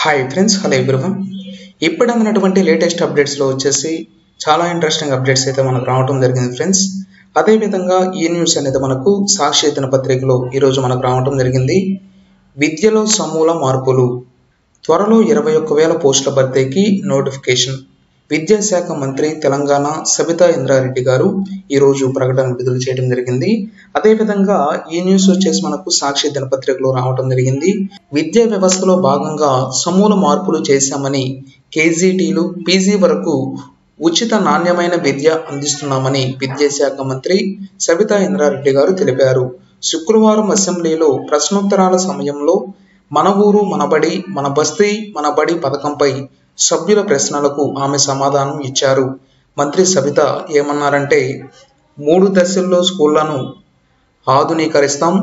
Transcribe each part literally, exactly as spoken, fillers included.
Hi friends, hello everyone. ఇప్పుడు అందినటువంటి latest అప్డేట్స్లో వచ్చేసి చాలా ఇంట్రెస్టింగ్ అప్డేట్స్ అయితే మనకు రావడం జరిగింది ఫ్రెండ్స్. అదేవిధంగా ఈ న్యూస్ అనేది మనకు సాక్షి దినపత్రికలో ఈరోజు మనకు రావడం జరిగింది. విద్యలో సమూల మార్పులు, త్వరలో ఇరవై ఒక్క వేల పోస్టుల భర్తీకి నోటిఫికేషన్. విద్యాశాఖ మంత్రి తెలంగాణ సబితా ఇంద్రారెడ్డి గారు ఈరోజు ప్రకటన విడుదల చేయడం జరిగింది. అదేవిధంగా ఈ న్యూస్ వచ్చేసి మనకు సాక్షి దినపత్రికలో రావడం జరిగింది. విద్యా వ్యవస్థలో భాగంగా సమూల మార్పులు చేశామని, కేజీటీలు పీజీ వరకు ఉచిత నాణ్యమైన విద్య అందిస్తున్నామని విద్యాశాఖ మంత్రి సబితా ఇంద్రారెడ్డి గారు తెలిపారు. శుక్రవారం అసెంబ్లీలో ప్రశ్నోత్తరాల సమయంలో మన ఊరు మనబడి మన బస్తీ మన బడి పథకంపై సభ్యుల ప్రశ్నలకు ఆమె సమాధానం ఇచ్చారు. మంత్రి సబిత ఏమన్నారంటే, మూడు దశల్లో స్కూళ్లను ఆధునీకరిస్తాం,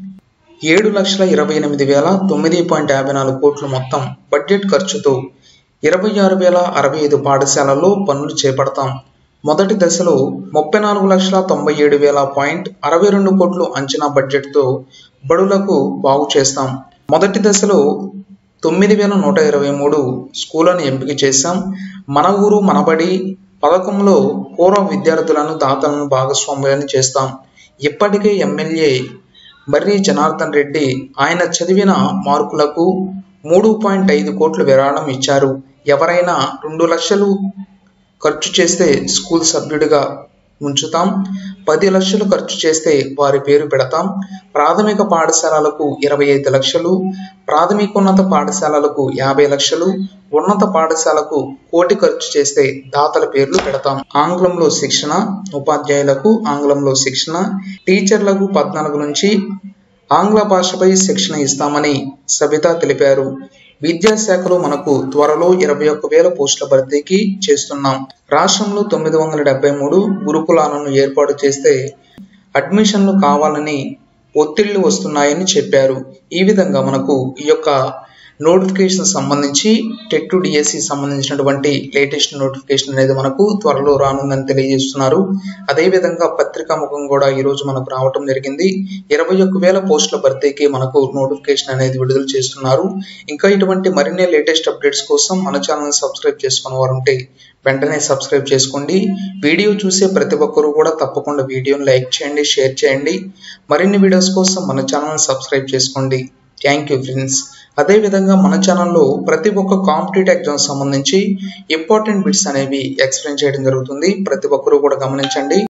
ఏడు లక్షల ఇరవై ఎనిమిది వేల తొమ్మిది పాయింట్ యాభై నాలుగు కోట్ల మొత్తం బడ్జెట్ ఖర్చుతో ఇరవై ఆరు వేల అరవై ఐదు పాఠశాలల్లో పనులు చేపడతాం. మొదటి దశలో ముప్పై నాలుగు లక్షల తొంభై ఏడు వేల పాయింట్ అరవై రెండు కోట్లు అంచనా బడ్జెట్తో బడులకు బాగు చేస్తాం. మొదటి దశలో తొమ్మిది వేల నూట ఇరవై మూడు స్కూళ్లను ఎంపిక చేశాం. మన ఊరు మనబడి పథకంలో పూర్వ విద్యార్థులను దాతలను భాగస్వాములను చేస్తాం. ఇప్పటికే ఎమ్మెల్యే మర్రి జనార్దన్ రెడ్డి ఆయన చదివిన మార్కులకు మూడు పాయింట్ ఐదు కోట్లు విరాళం ఇచ్చారు. ఎవరైనా రెండు లక్షలు ఖర్చు చేస్తే స్కూల్ సభ్యుడిగా ఉంచుతాం, పది లక్షలు ఖర్చు చేస్తే వారి పేరు పెడతాం. ప్రాథమిక పాఠశాలలకు ఇరవై ఐదు లక్షలు, ప్రాథమికోన్నత పాఠశాలలకు యాభై లక్షలు, ఉన్నత పాఠశాలకు కోటి ఖర్చు చేస్తే దాతల పేర్లు పెడతాం. ఆంగ్లంలో శిక్షణ, ఉపాధ్యాయులకు ఆంగ్లంలో శిక్షణ, టీచర్లకు పద్నాలుగు నుంచి ఆంగ్ల భాషపై శిక్షణ ఇస్తామని సబితా తెలిపారు. విద్యాశాఖలో మనకు త్వరలో ఇరవై ఒక్క వేల పోస్టుల భర్తీకి చేస్తున్నాం. రాష్ట్రంలో తొమ్మిది వందల డెబ్బై మూడు గురుకులాలను ఏర్పాటు చేస్తే అడ్మిషన్లు కావాలని ఒత్తిళ్లు వస్తున్నాయని చెప్పారు. ఈ విధంగా మనకు ఈ యొక్క నోటిఫికేషన్ సంబంధించి టెట్ టు డిఎస్సి సంబంధించినటువంటి లేటెస్ట్ నోటిఫికేషన్ అనేది మనకు త్వరలో రానుందని తెలియజేస్తున్నారు. అదేవిధంగా పత్రికా ముఖం కూడా ఈరోజు మనకు రావటం జరిగింది. ఇరవై ఒక్క వేల పోస్టుల భర్తీకి మనకు నోటిఫికేషన్ అనేది విడుదల చేస్తున్నారు. ఇంకా ఇటువంటి మరిన్ని లేటెస్ట్ అప్డేట్స్ కోసం మన ఛానల్ సబ్స్క్రైబ్ చేసుకున్న వారు ఉంటే వెంటనే సబ్స్క్రైబ్ చేసుకోండి. వీడియో చూసే ప్రతి ఒక్కరూ కూడా తప్పకుండా వీడియోని లైక్ చేయండి, షేర్ చేయండి. మరిన్ని వీడియోస్ కోసం మన ఛానల్ సబ్స్క్రైబ్ చేసుకోండి. Thank you friends. అదేవిధంగా మన ఛానల్లో ప్రతి ఒక్క కాంపిటేటివ్ ఎగ్జామ్ సంబంధించి ఇంపార్టెంట్ బిట్స్ అనేవి ఎక్స్ప్లెయిన్ చేయడం జరుగుతుంది. ప్రతి ఒక్కరూ కూడా గమనించండి.